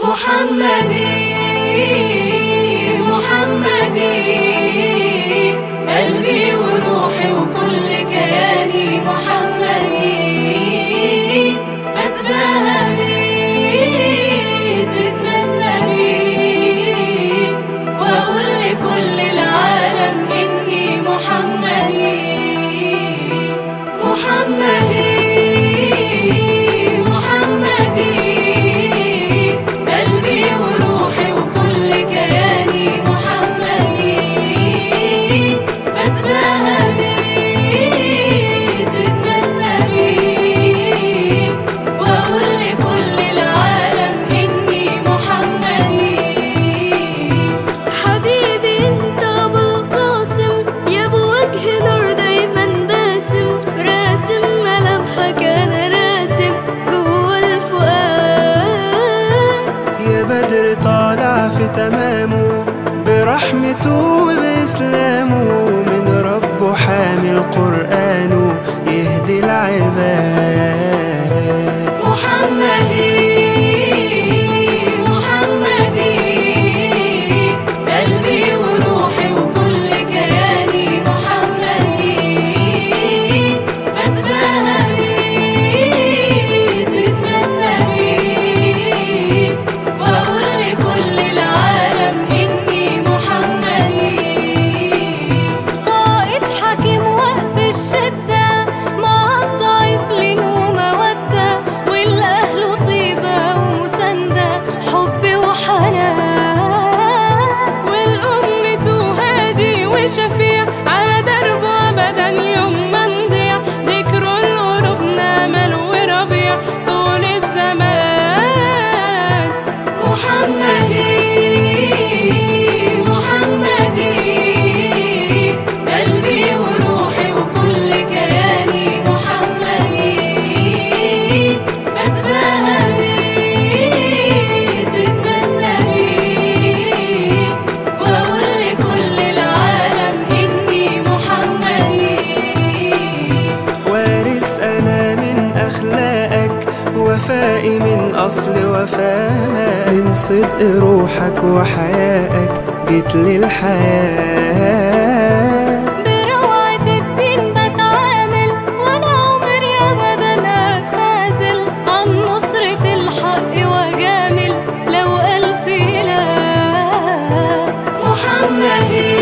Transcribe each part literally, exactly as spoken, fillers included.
محمدي محمدي قلبي وروحي وكل كياني محمدي بتباهى بيه سيدنا النبي واقول لكل العالم اني محمدي محمدي طالع في تمامه برحمته وبإسلامه من ربه حامل قرآنه يهدي العباد محمدي محمدي قلبي وروحي وكل كياني محمدي بتباهى بيه سيدنا النبي شفيع على دربه أبدا يوم ما نضيع ذكره لقلوبنا مال وربيع طول الزمان محمدي محمدي قلبي وروحي وكل كياني محمدي بتباهى بيه سيدنا النبي واقول لكل وفائي من أصل وفاء صدق روحك وحيائك جيت للحياة بروعة الدين بتعامل وأنا عمري أبدا هتخاذل عن نصرة الحق وجامل لو ألف إله محمدي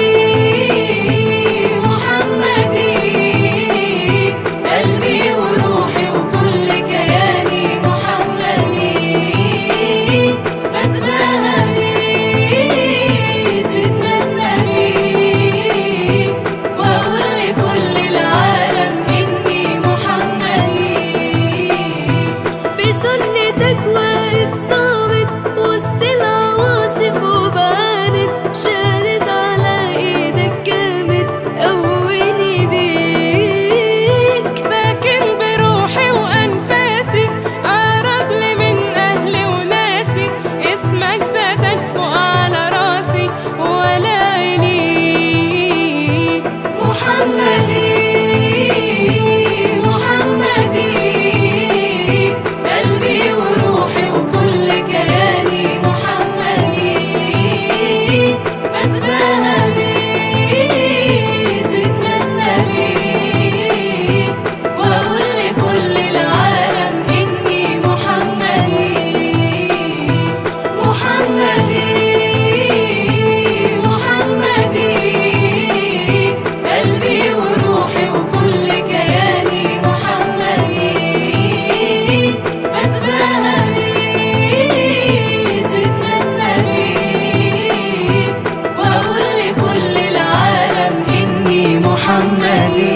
محمدي